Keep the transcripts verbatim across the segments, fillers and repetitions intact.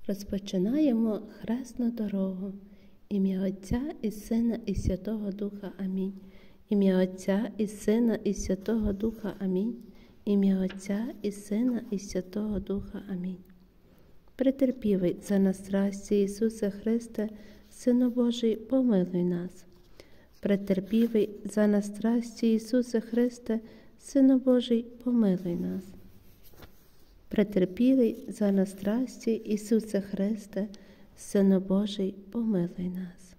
Розпочинаємо хресну дорогу. Ім'я Отця і Сина і Святого Духа. Амінь. Ім'я Отця і Сина і Святого Духа. Амінь. Ім'я Отця і Сина і Святого Духа. Амінь. Претерпівий за нас страсті Ісусе Христе, Сину Божий, помилуй нас. Претерпівий за нас страсті Ісусе Христе, Сину Божий, помилуй нас. Претерпілий за нас страсті Ісусе Христе, Сину Божий, помилуй нас.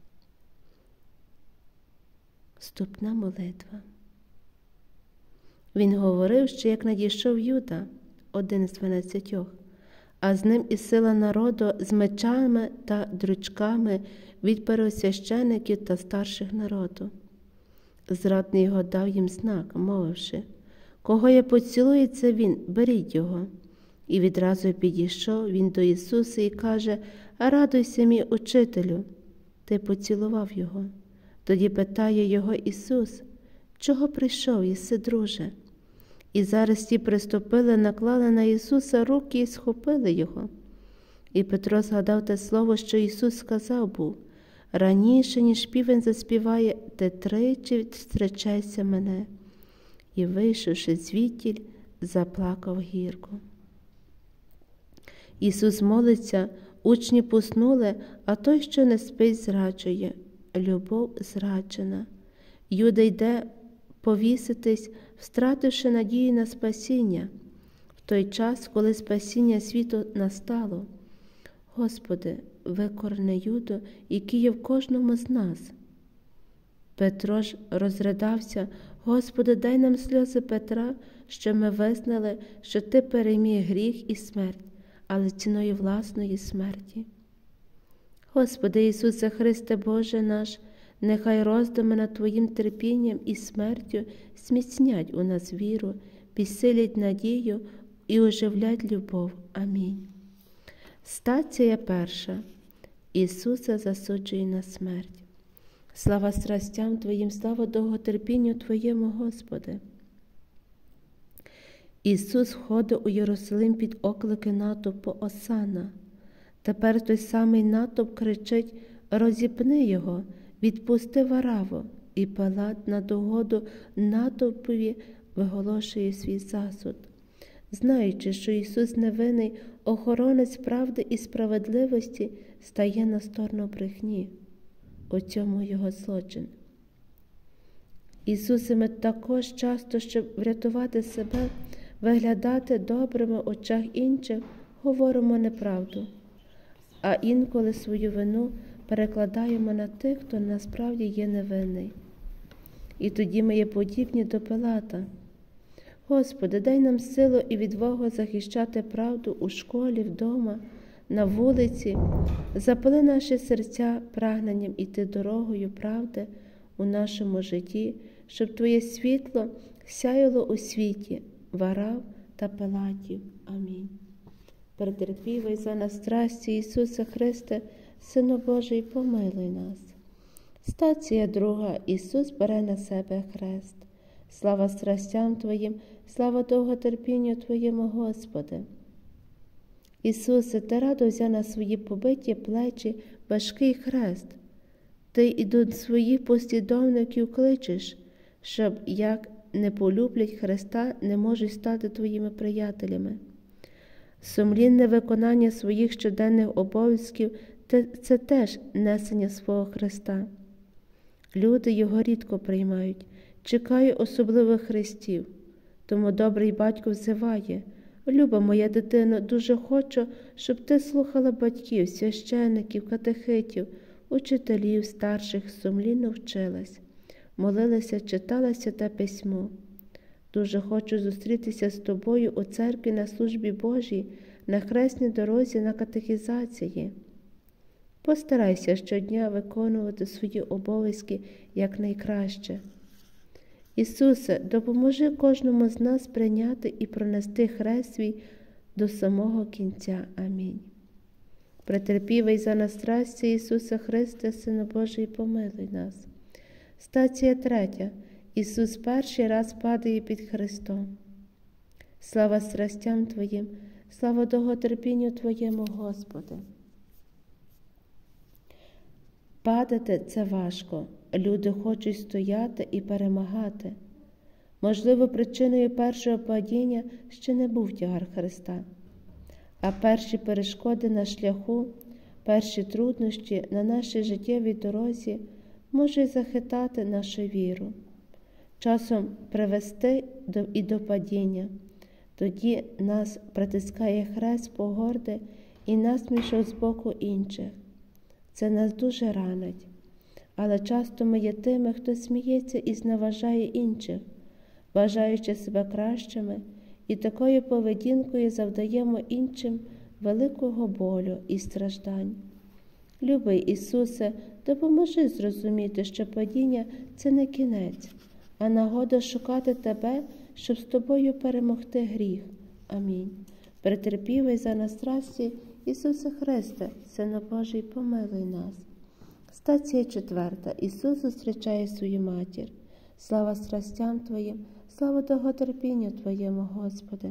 Вступна молитва. Він говорив, що як надійшов Юда, один з дванадцятьох, а з ним і сила народу з мечами та дрючками від первосвящеників та старших народу. Зрадний його дав їм знак, мовивши: «Кого я поцілую, це він, беріть його». І відразу підійшов він до Ісуса і каже: «Радуйся, мій учителю, ти поцілував його». Тоді питає його Ісус: «Чого прийшов єси, друже?» І зараз ті приступили, наклали на Ісуса руки і схопили його. І Петро згадав те слово, що Ісус сказав був: «Раніше, ніж півень заспіває, ти тричі зречешся мене». І, вийшовши звідтіль, заплакав гірко. Ісус молиться, учні поснули, а той, що не спить, зраджує. Любов зраджена. Юда йде повіситись, втративши надію на спасіння, в той час, коли спасіння світу настало. Господи, викорни Юду, який є в кожному з нас. Петро ж розридався: «Господи, дай нам сльози Петра, що ми визнали, що Ти переміг гріх і смерть, але ціною власної смерті». Господи Ісусе Христе, Боже наш, нехай роздуми над Твоїм терпінням і смертю зміцнять у нас віру, підсилять надію і оживлять любов. Амінь. Стація перша. Ісуса засуджує на смерть. Слава страстям Твоїм, слава довготерпінню Твоєму, Господи. Ісус входив у Єрусалим під оклики натовпу «Осанна». Тепер той самий натовп кричить: «Розіпни його, відпусти Вараву». І Пилат на догоду натовпові виголошує свій засуд. Знаючи, що Ісус невинний, охоронець правди і справедливості стає на сторону брехні. У цьому його злочин. Ісусе, ми також часто, щоб врятувати себе, виглядати добрими в очах інших, говоримо неправду, а інколи свою вину перекладаємо на тих, хто насправді є невинний. І тоді ми є подібні до Пилата. Господи, дай нам силу і відвагу захищати правду у школі, вдома, на вулиці. Запали наші серця прагненням іти дорогою правди у нашому житті, щоб Твоє світло сяяло у світі Варав та Пилатів. Амінь. Претерпівий за нас страсті Ісусе Христе, Сину Божий, помилуй нас. Стація друга. Ісус бере на себе хрест. Слава страстям Твоїм, слава довготерпінню Твоєму, Господи. Ісусе, Ти радо взяв на свої побиті плечі важкий хрест. Ти і до своїх послідовників кличеш, щоб, як не полюблять Христа, не можуть стати Твоїми приятелями. Сумлінне виконання своїх щоденних обов'язків – це теж несення свого Христа. Люди його рідко приймають, чекає особливих хрестів. Тому добрий батько взиває: «Люба моя дитино, дуже хочу, щоб ти слухала батьків, священиків, катехитів, учителів, старших, сумлінно вчилась, молилася, читала Святе Письмо. Дуже хочу зустрітися з тобою у церкві на службі Божій, на хресній дорозі, на катехізації. Постарайся щодня виконувати свої обов'язки якнайкраще. Ісусе, допоможи кожному з нас прийняти і пронести хрест свій до самого кінця. Амінь. Претерпівий за нас страсті Ісуса Христе, Сину Божий, помилуй нас. Стація третя. Ісус перший раз падає під Христом. Слава страстям Твоїм, слава довготерпінню Твоєму, Господи. Падати – це важко. Люди хочуть стояти і перемагати. Можливо, причиною першого падіння ще не був тягар Христа. А перші перешкоди на шляху, перші труднощі на нашій життєвій дорозі можуть захитати нашу віру, часом привести до, і до падіння. Тоді нас притискає хрест погорди і насмішок з боку інших. Це нас дуже ранить. Але часто ми є тими, хто сміється і зневажає інших, вважаючи себе кращими, і такою поведінкою завдаємо іншим великого болю і страждань. Любий Ісусе, допоможи зрозуміти, що падіння – це не кінець, а нагода шукати Тебе, щоб з Тобою перемогти гріх. Амінь. Претерпівий за нас страсті, Ісусе Христе, Сину Божий, помилуй нас. Стація четверта. Ісус зустрічає свою матір. Слава страстям Твоїм, слава довготерпінню Твоєму, Господи.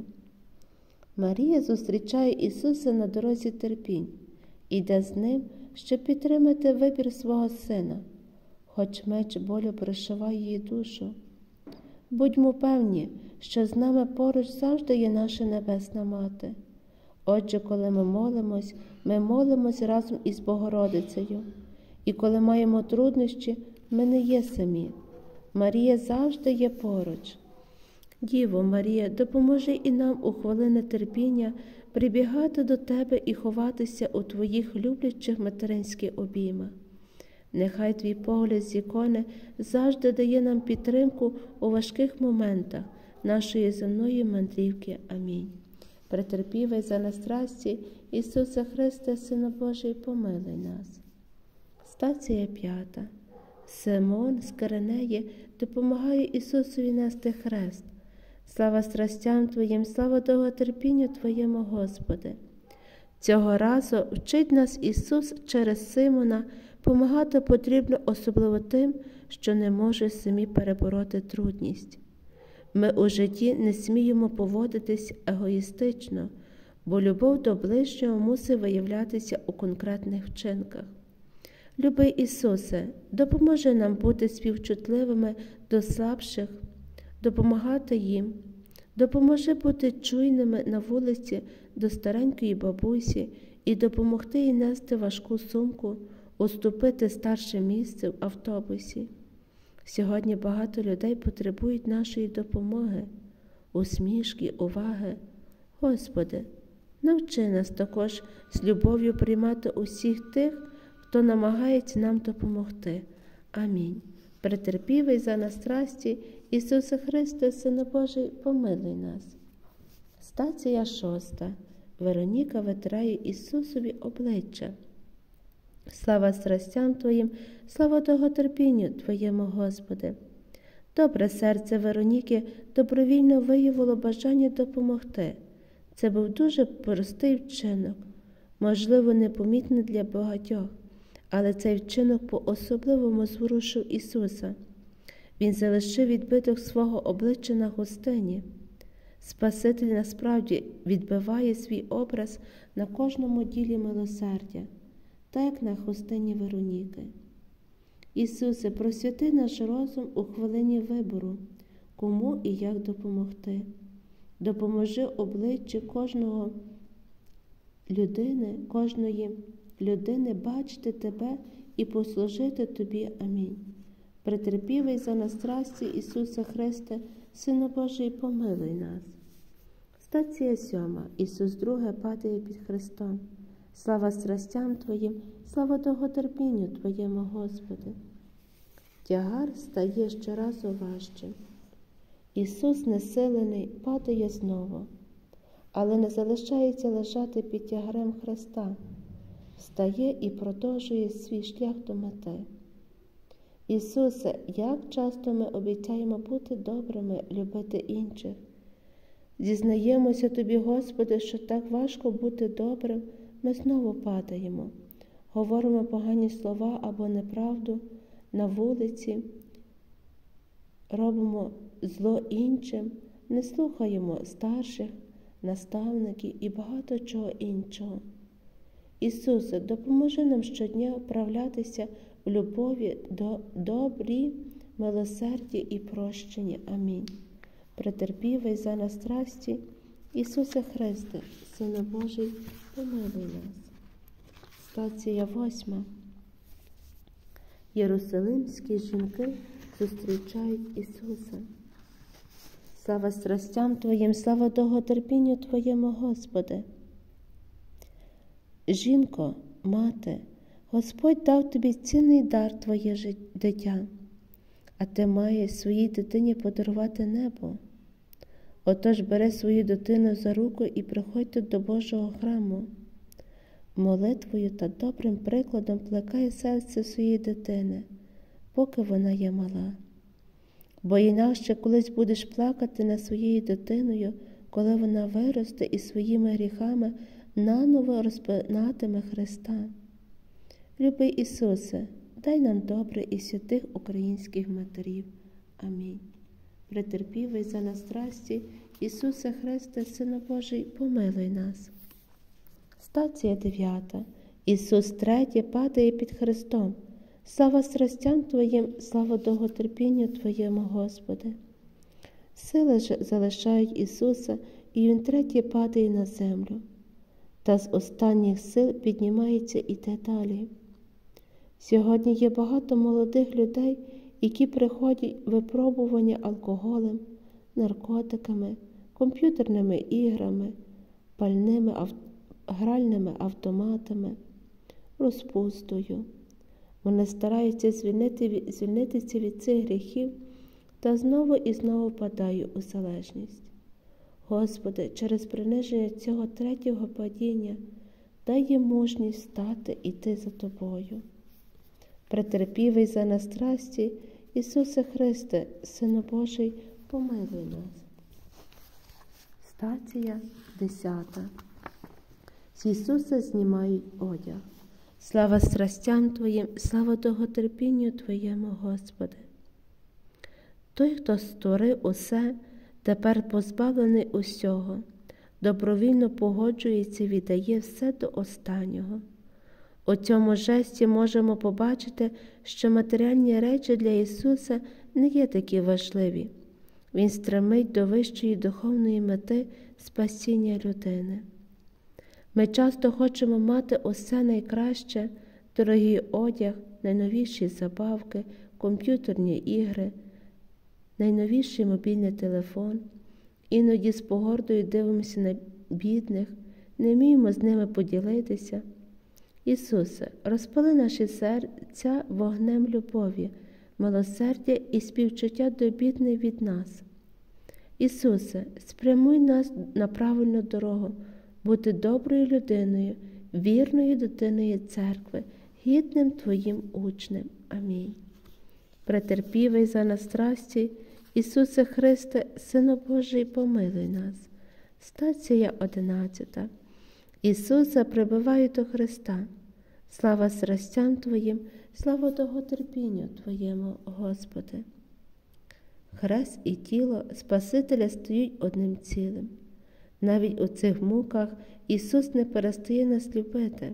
Марія зустрічає Ісуса на дорозі терпінь, іде з Ним, щоб підтримати вибір свого Сина, хоч меч болю прошиває її душу. Будьмо певні, що з нами поруч завжди є наша Небесна Мати. Отже, коли ми молимось, ми молимось разом із Богородицею. І коли маємо труднощі, ми не є самі. Марія завжди є поруч. Діво Марія, допоможи і нам у хвилини терпіння прибігати до Тебе і ховатися у Твоїх люблячих материнських обіймах. Нехай Твій погляд з ікони завжди дає нам підтримку у важких моментах нашої земної мандрівки. Амінь. Претерпівий за нас страсті, Ісусе Христе, Сину Божий, помилуй нас. Стація п'ята. Симон з Киренеї допомагає Ісусові нести хрест. Слава страстям Твоїм, слава довготерпінню Твоєму, Господи. Цього разу вчить нас Ісус через Симона помагати потрібно особливо тим, що не можуть самі перебороти трудність. Ми у житті не сміємо поводитись егоїстично, бо любов до ближнього мусить виявлятися у конкретних вчинках. Любий Ісусе, допоможи нам бути співчутливими до слабших, допомагати їм. Допоможи бути чуйними на вулиці до старенької бабусі і допомогти їй нести важку сумку, уступити старше місце в автобусі. Сьогодні багато людей потребують нашої допомоги, усмішки, уваги. Господи, навчи нас також з любов'ю приймати усіх тих, хто намагається нам допомогти. Амінь. Претерпівий за нас страсті, Ісусе Христе, Сину Божий, помилуй нас. Стація шоста. Вероніка витирає Ісусові обличчя. Слава страстям Твоїм, слава довготерпінню Твоєму, Господи. Добре серце Вероніки добровільно виявило бажання допомогти. Це був дуже простий вчинок, можливо, непомітний для багатьох, але цей вчинок по-особливому зворушив Ісуса. Він залишив відбиток свого обличчя на гостині. Спаситель насправді відбиває свій образ на кожному ділі милосердя, так як на хустині Вероніки. Ісусе, просвіти наш розум у хвилині вибору, кому і як допомогти. Допоможи обличчю кожного людини, кожної людини бачити Тебе і послужити Тобі. Амінь. Претерпівий за нас страсті, Ісуса Христе, Сину Божий, помилуй нас. Стація сьома. Ісус друге падає під Христом. Слава страстям Твоїм, слава довготерпінню Твоєму, Господи. Тягар стає щоразу важчим. Ісус, несилений, падає знову, але не залишається лежати під тягарем Христа. Встає і продовжує свій шлях до мети. Ісусе, як часто ми обіцяємо бути добрими, любити інших. Зізнаємося Тобі, Господи, що так важко бути добрим, ми знову падаємо. Говоримо погані слова або неправду на вулиці, робимо зло іншим, не слухаємо старших, наставники і багато чого іншого. Ісусе, допоможи нам щодня вправлятися в любові до добрі, милосерді і прощенні. Амінь. Претерпівий за нас страсті, Ісусе Христе, Сину Божий, помилуй нас. Стація восьма. Єрусалимські жінки зустрічають Ісуса. Слава страстям Твоїм, слава довготерпінню Твоєму, Господи. Жінко, мати, Господь дав тобі цінний дар Твоє дитя, а ти маєш своїй дитині подарувати небо. Отож бери свою дитину за руку і приходьте до Божого храму. Молитвою та добрим прикладом плекай серце своєї дитини, поки вона є мала. Бо інакше колись будеш плакати над своєю дитиною, коли вона виросте і своїми гріхами наново розпинатиме Христа. Любий Ісусе, дай нам добре і святих українських матерів. Амінь. Претерпівий за нас страсті, Ісусе Христе, Сину Божий, помилуй нас. Стація дев'ята. Ісус третє падає під Христом. Слава страстям Твоїм, слава довготерпінню Твоєму, Господи. Сили ж залишають Ісуса, і Він третє падає на землю. Та з останніх сил піднімається і йде далі. Сьогодні є багато молодих людей, які приходять випробування алкоголем, наркотиками, комп'ютерними іграми, пальними ав... гральними автоматами, розпустою. Вони стараються звільнити... звільнитися від цих гріхів та знову і знову впадають у залежність. Господи, через приниження цього третього падіння дай їм мужність встати і йти за Тобою. Претерпівий за нас страсті, Ісусе Христе, Сину Божий, помилуй нас. Стація десята. З Ісуса знімають одяг. Слава страстям Твоїм, слава довготерпінню Твоєму, Господи. Той, хто створив усе, тепер позбавлений усього, добровільно погоджується і віддає все до останнього. У цьому жесті можемо побачити, що матеріальні речі для Ісуса не є такі важливі. Він стремить до вищої духовної мети спасіння людини. Ми часто хочемо мати усе найкраще, дорогий одяг, найновіші забавки, комп'ютерні ігри, найновіший мобільний телефон. Іноді з погордою дивимося на бідних, не вміємо з ними поділитися. Ісусе, розпали наші серця вогнем любові, милосердя і співчуття до бідних від нас. Ісусе, спрямуй нас на правильну дорогу, бути доброю людиною, вірною дитиною церкви, гідним Твоїм учнем. Амінь. Претерпівий за нас страсті, Ісусе Христе, Сину Божий, помилуй нас. Стація одинадцята. Ісуса прибивають до Христа. Слава страстям Твоїм, слава довготерпінню Твоєму, Господи. Хрест і тіло Спасителя стають одним цілим. Навіть у цих муках Ісус не перестає нас любити.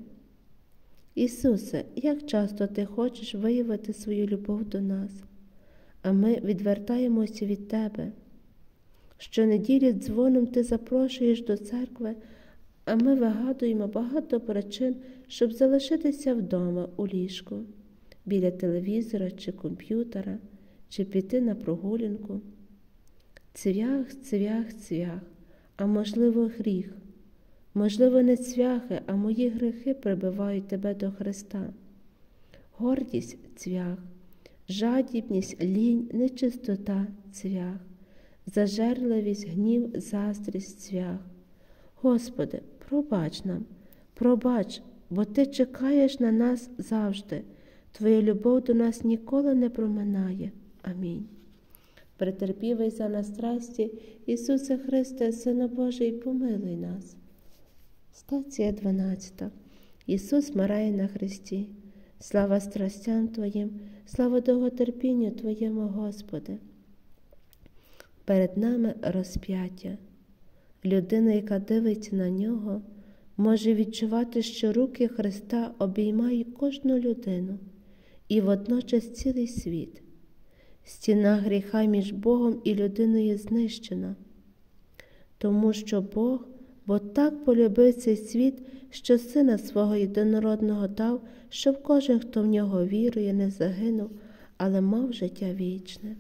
Ісусе, як часто Ти хочеш виявити свою любов до нас, а ми відвертаємося від Тебе. Щонеділі дзвоном Ти запрошуєш до церкви, а ми вигадуємо багато причин, щоб залишитися вдома у ліжку, біля телевізора чи комп'ютера, чи піти на прогулянку. Цвях, цвях, цвях, а можливо гріх. Можливо, не цвяхи, а мої гріхи прибивають тебе до Христа. Гордість – цвях, жадібність, лінь, нечистота – цвях, зажерливість, гнів, заздрість – цвях. Господи, пробач нам, пробач, бо Ти чекаєш на нас завжди. Твоя любов до нас ніколи не проминає. Амінь. Претерпівий за нас страсті, Ісусе Христе, Сину Божий, помилуй нас. Стація дванадцята. Ісус вмирає на хресті. Слава страстям Твоїм, слава довготерпінню Твоєму, Господи. Перед нами розп'яття. Людина, яка дивиться на нього, може відчувати, що руки Христа обіймають кожну людину і водночас цілий світ. Стіна гріха між Богом і людиною знищена, тому що Бог, бо так полюбив цей світ, що Сина Свого Єдинородного дав, щоб кожен, хто в Нього вірує, не загинув, але мав життя вічне.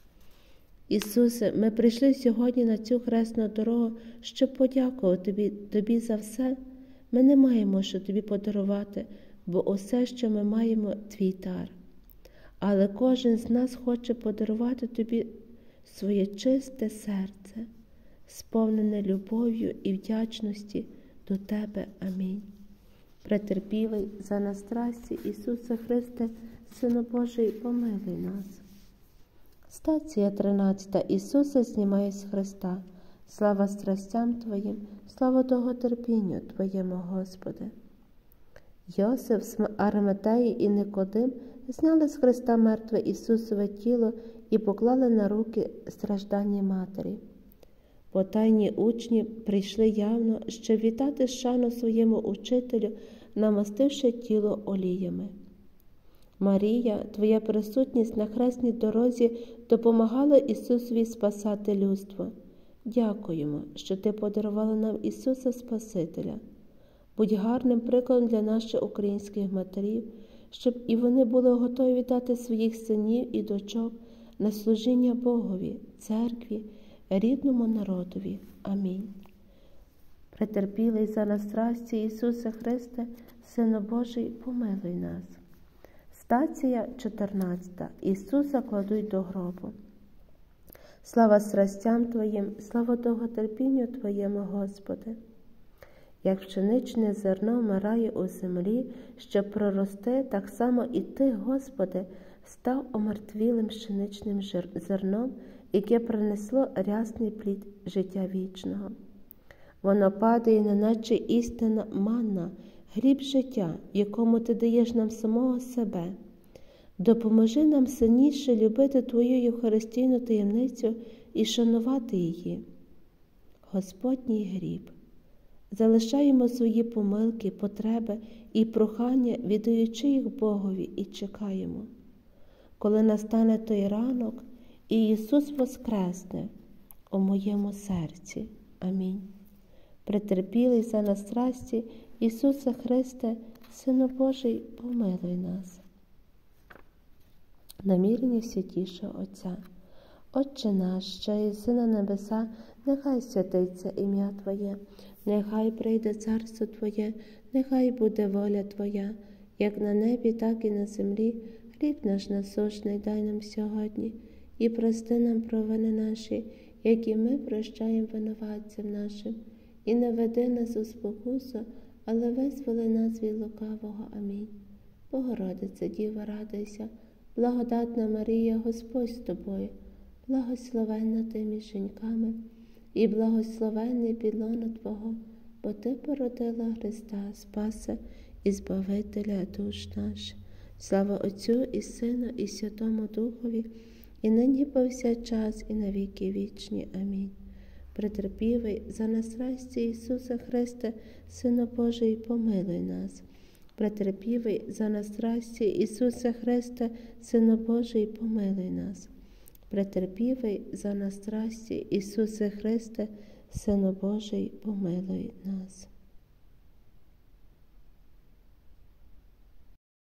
Ісусе, ми прийшли сьогодні на цю хресну дорогу, щоб подякувати Тобі, Тобі за все. Ми не маємо що Тобі подарувати, бо усе, що ми маємо, Твій дар. Але кожен з нас хоче подарувати Тобі своє чисте серце, сповнене любов'ю і вдячності до Тебе. Амінь. Претерпілий за нас страсті, Ісусе Христе, Сину Божий, помилуй нас. Стація тринадцята. Ісусе, знімає з Христа. Слава страстям Твоїм, слава довготерпінню Твоєму, Господи. Йосиф з Ариматеї і Никодим зняли з Христа мертве Ісусове тіло і поклали на руки стражданні матері. Потайні учні прийшли явно, щоб вітати шану своєму учителю, намастивши тіло оліями. Марія, Твоя присутність на хресній дорозі допомагала Ісусові спасати людство. Дякуємо, що Ти подарувала нам Ісуса Спасителя. Будь гарним прикладом для наших українських матерів, щоб і вони були готові віддати своїх синів і дочок на служіння Богові, церкві, рідному народові. Амінь. Претерпілий за нас страсті, Ісусе Христе, Сину Божий, помилуй нас. Стація чотирнадцята. Ісуса кладуть до гробу. Слава страстям Твоїм, слава довготерпінню Твоєму, Господи. Як пшеничне зерно вмирає у землі, щоб прорости, так само і Ти, Господи, став омертвілим пшеничним зерном, яке принесло рясний плід життя вічного. Воно падає, неначе істинна манна, хліб життя, якому Ти даєш нам самого себе. Допоможи нам сильніше любити Твою Євхаристійну таємницю і шанувати її. Господній гріб. Залишаємо свої помилки, потреби і прохання, віддаючи їх Богові, і чекаємо, коли настане той ранок, і Ісус воскресне у моєму серці. Амінь. Претерпілий за нас страсті, Ісусе Христе, Сину Божий, помилуй нас. Намірення святішого Отця. Отче наш, що єси на небеса, нехай святиться ім'я Твоє, нехай прийде царство Твоє, нехай буде воля Твоя, як на небі, так і на землі. Хліб наш насущний дай нам сьогодні, і прости нам провини наші, як і ми прощаємо винуватцям нашим. І не веди нас у спокусу, але визволи нас від лукавого. Амінь. Богородице, Діво, радуйся, благодатна Марія, Господь з тобою, благословенна ти між жінками, і благословенний підлона Твого, бо Ти породила Христа, Спаса і Збавителя душ наших. Слава Отцю і Сину, і Святому Духові, і нині повсякчас, і на віки вічні. Амінь. Претерпілий за нас страсті, Ісусе Христе, Сину Божий, помилуй нас. Претерпілий за нас страсті, Ісусе Христе, Сину Божий, помилуй нас. Претерпілий за нас страсті, Ісусе Христе, Сину Божий, помилуй нас.